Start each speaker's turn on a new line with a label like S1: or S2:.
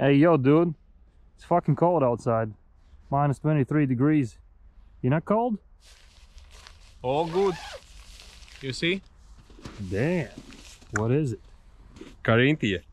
S1: Hey, yo, dude. It's fucking cold outside. Minus 23 degrees. You not cold?
S2: All good. You see?
S1: Damn. What is it?
S2: Carinthia.